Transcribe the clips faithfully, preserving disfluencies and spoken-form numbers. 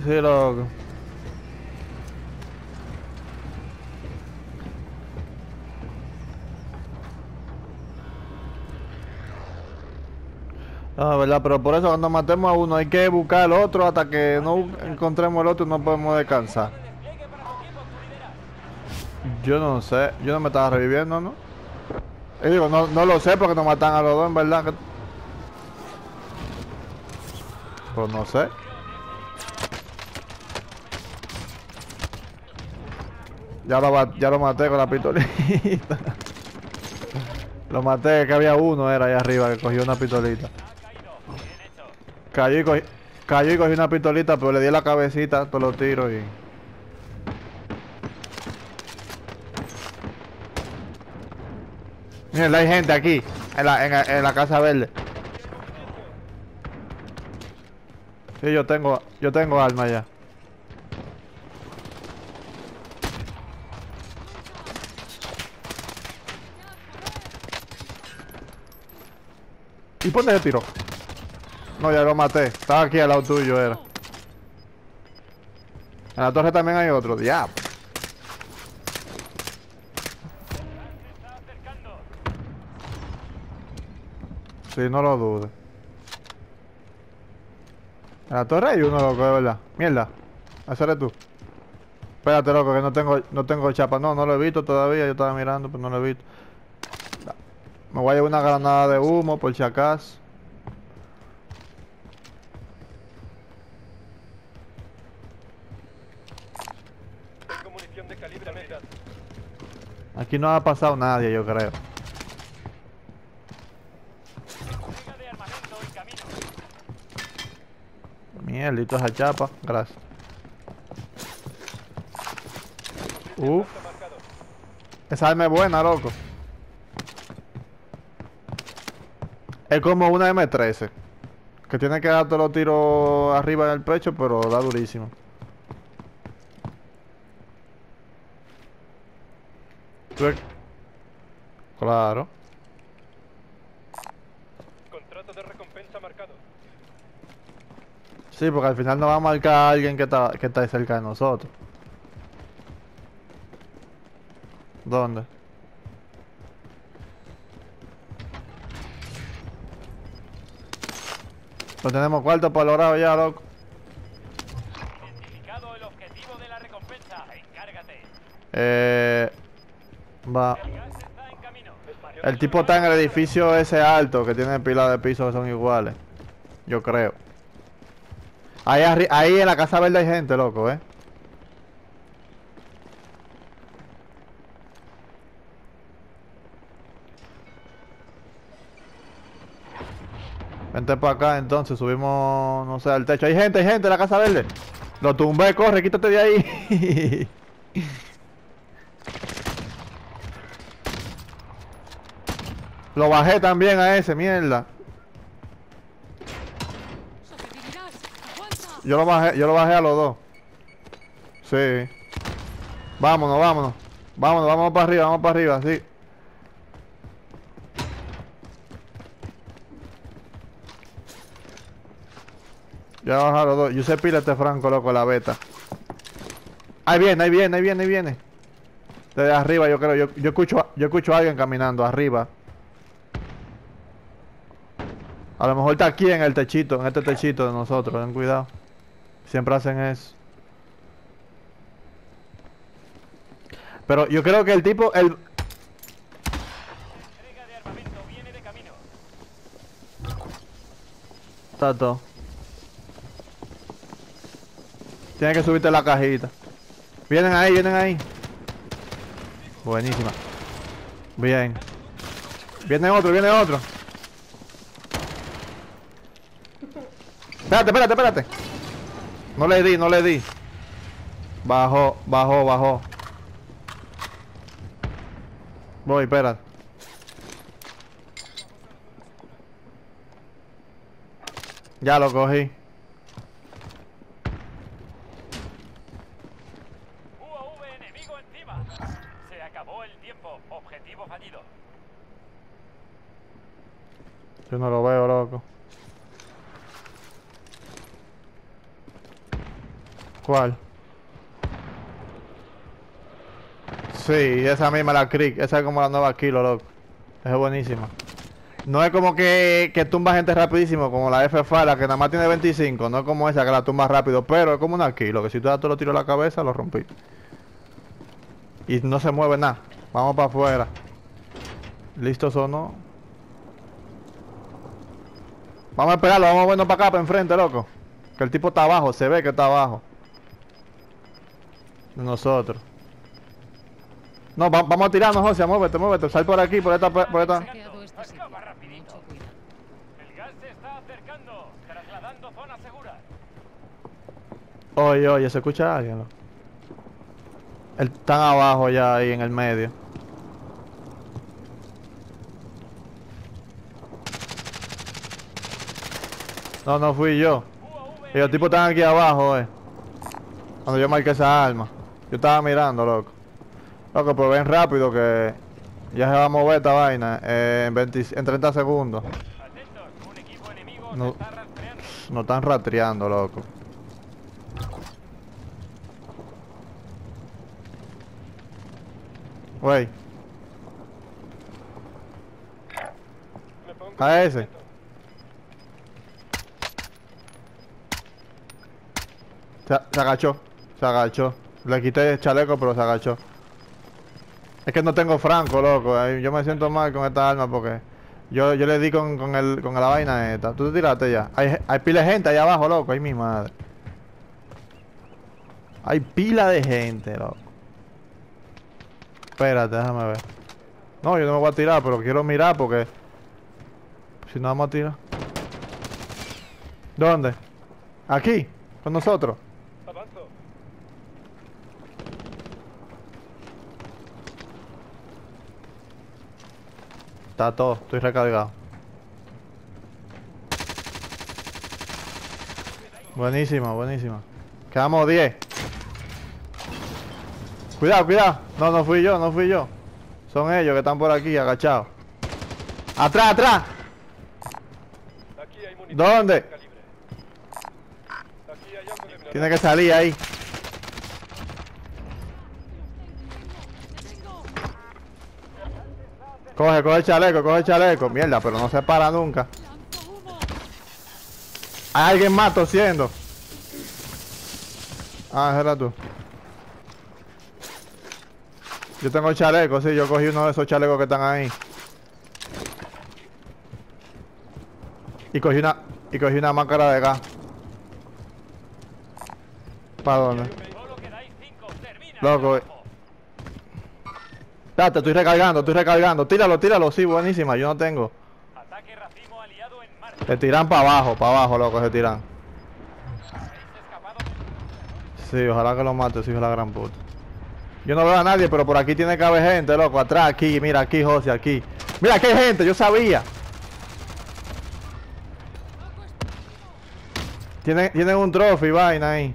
Sí, loco. Ah, verdad, pero por eso cuando matemos a uno hay que buscar al otro hasta que no encontremos el otro y no podemos descansar. Yo no sé, yo no me estaba reviviendo, ¿no? Y digo, no, no lo sé porque nos matan a los dos, en verdad. Que... Pues no sé. Ya lo, ba- ya lo maté con la pistolita. Lo maté, que había uno, era ahí arriba, que cogió una pistolita. Cayó y cogí, cayó y cogí una pistolita, pero le di la cabecita, todos los tiros y... Miren, hay gente aquí, en la, en, la- en la casa verde. Sí, yo tengo, yo tengo arma ya. ¿Y por dónde se tiró? No, ya lo maté. Estaba aquí al lado tuyo, era. En la torre también hay otro, diablo. Sí, no lo dudes. En la torre hay uno, loco, de verdad. Mierda. Ese eres tú. Espérate, loco, que no tengo, no tengo chapa. No, no lo he visto todavía. Yo estaba mirando, pero no lo he visto. Me voy a llevar una granada de humo, por si acaso. Tengo munición de calibre medio. Aquí no ha pasado nadie, yo creo. Mierdito esa chapa. Gracias. Uf. Esa arma es buena, loco. Es como una eme trece. Que tiene que darte los tiros arriba del pecho, pero da durísimo. Tú- Claro. Contrato de recompensa marcado. Sí, porque al final nos va a marcar a alguien que está, que está cerca de nosotros. ¿Dónde? No tenemos cuarto para lograr ya, loco. Identificado el objetivo de la recompensa. Encárgate. Eh... Va. El gas está en camino. El tipo está en el edificio ese alto que tiene pilas de pisos que son iguales. Yo creo. Ahí, arri- ahí en la casa verde hay gente, loco, eh. Vente para acá entonces, subimos, no sé, al techo. Hay gente, hay gente en la casa verde. Lo tumbé, corre, quítate de ahí. Lo bajé también a ese, mierda. Yo lo bajé, yo lo bajé a los dos. Sí. Vámonos, vámonos. Vámonos, vamos para arriba, vamos para arriba, sí. Ya bajé a los dos. Yo sé pila este Franco, loco, la beta. Ahí viene, ahí viene, ahí viene, ahí viene. Desde arriba yo creo, yo, yo escucho, a- yo escucho a alguien caminando arriba. A lo mejor está aquí en el techito, en este techito de nosotros, ten cuidado. Siempre hacen eso. Pero yo creo que el tipo, el... Entrega de armamento viene de camino. Está todo. Tiene que subirte la cajita. Vienen ahí, vienen ahí. Buenísima. Bien. Viene otro, viene otro. Espérate, espérate, espérate. No le di, no le di. Bajó, bajó, bajó. Voy, espérate. Ya lo cogí. U A V enemigo encima. Se acabó el tiempo. Objetivo fallido. Yo no lo veo, loco. ¿Cuál? Sí, esa misma, la Creek. Esa es como la nueva Kilo, loco. Esa es buenísima. No es como que, que tumba gente rapidísimo, como la F F A, la que nada más tiene veinticinco. No es como esa que la tumba rápido, pero es como una Kilo, que si tú das todo lo tiro a la cabeza, lo rompí. Y no se mueve nada. Vamos para afuera. ¿Listos o no? Vamos a esperarlo, vamos a vernos para acá, para enfrente, loco. Que el tipo está abajo, se ve que está abajo. De nosotros. No, va- vamos a tirarnos, José, muévete, muévete. Sal por aquí, por esta... Por esta. Saqueado este sitio. Acaba rapidito. Mucho cuidado. El gas se está acercando, trasladando zona segura. Oye, oye, ¿se escucha a alguien? Loco? El, están abajo ya, ahí en el medio. No, no fui yo. Y los tipos están aquí abajo, eh. Cuando yo marqué esa arma. Yo estaba mirando, loco. Loco, pero ven rápido que ya se va a mover esta vaina eh, en, veinte, en treinta segundos. Atentos, un equipo enemigo No. se está rastreando. Nos están rastreando, loco. Wey. A ese. Se, se agachó. Se agachó. Le quité el chaleco, pero se agachó. Es que no tengo franco, loco. Ay, yo me siento mal con esta arma porque yo, yo le di con, con, el, con la vaina esta. Tú te tiraste ya. Hay, hay pila de gente allá abajo, loco. Ay, mi madre. Hay pila de gente, loco. Espérate, déjame ver. No, yo no me voy a tirar, pero quiero mirar porque si no vamos a tirar. ¿Dónde? Aquí, con nosotros. Avanzo. Está todo, estoy recargado. Buenísima, buenísima. Quedamos diez. Cuidado, cuidado. No, no fui yo, no fui yo. Son ellos que están por aquí, agachados. ¡Atrás, atrás! Aquí hay munición ¿Dónde? de calibre. Aquí hay algo de blindaje. Tiene que salir ahí. Coge, coge el chaleco, coge el chaleco. Mierda, pero no se para nunca. Hay alguien más tosiendo. Ah, ese eras tú. Yo tengo el chaleco, sí, yo cogí uno de esos chalecos que están ahí. Y cogí una, y cogí una máscara de gas. ¿Para dónde? Solo quedáis cinco. Termina. Loco, el trabajo. Espérate, estoy recargando, estoy recargando. Tíralo, tíralo, sí, buenísima, yo no tengo. Ataque racimo aliado en marcha. Se tiran para abajo, para abajo, loco, se tiran. Habéis escapado. Sí, ojalá que lo mate, sí, hijo de la gran puta. Yo no veo a nadie, pero por aquí tiene que haber gente, loco. Atrás, aquí, mira, aquí, José, aquí. Mira, aquí hay gente, yo sabía. Tienen, tienen un trophy, vaina ahí.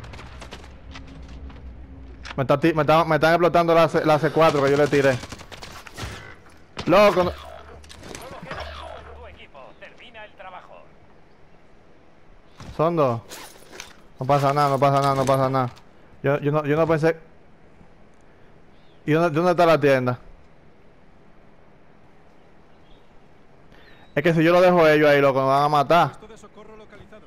Me, está ti- me, está- me están explotando la, C- la C cuatro que yo le tiré. Loco, no- Solo queda uno en tu equipo. Termina el trabajo. son dos. No pasa nada, no pasa nada, no pasa nada. Yo, yo, no, yo no pensé... ¿Y dónde, dónde está la tienda? Es que si yo lo dejo a ellos ahí, loco, me van a matar. Puesto de socorro localizado.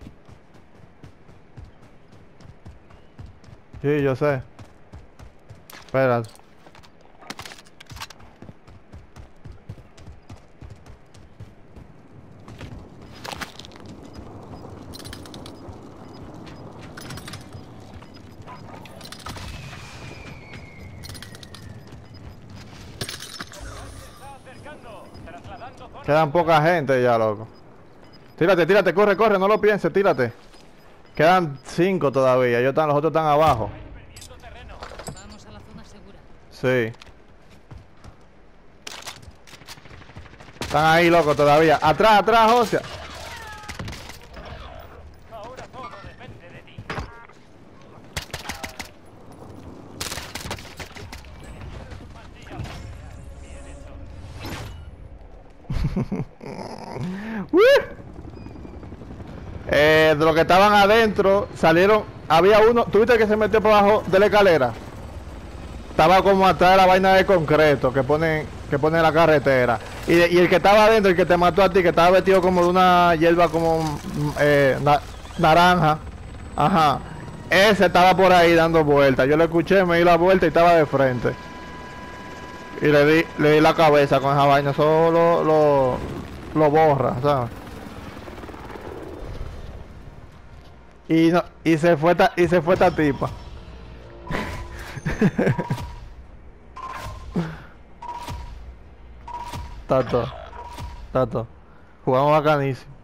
Sí, yo sé. Espera. Está acercando. Trasladando zona. Quedan poca gente ya, loco. Tírate, tírate, corre, corre, no lo pienses, tírate. Quedan cinco todavía, ellos están, los otros están abajo. Perdiendo terreno. Vamos a la zona segura. Sí. Están ahí, loco, todavía. Atrás, atrás, José. Ahora todo depende de ti. ¡Uh! Eh, de los que estaban adentro, salieron, había uno, ¿tuviste que se metió por abajo de la escalera? Estaba como atrás de la vaina de concreto que ponen, que pone en la carretera. Y, y el que estaba adentro, el que te mató a ti, que estaba vestido como de una hierba como mm, eh, na- naranja. Ajá. Ese estaba por ahí dando vueltas. Yo lo escuché, me di la vuelta y estaba de frente. Y le di, le di la cabeza con esa vaina. Solo lo, lo, lo borra, ¿sabes? Y, no, y se fue esta, y se fue esta tipa. Tato, Tato, jugamos bacanísimo.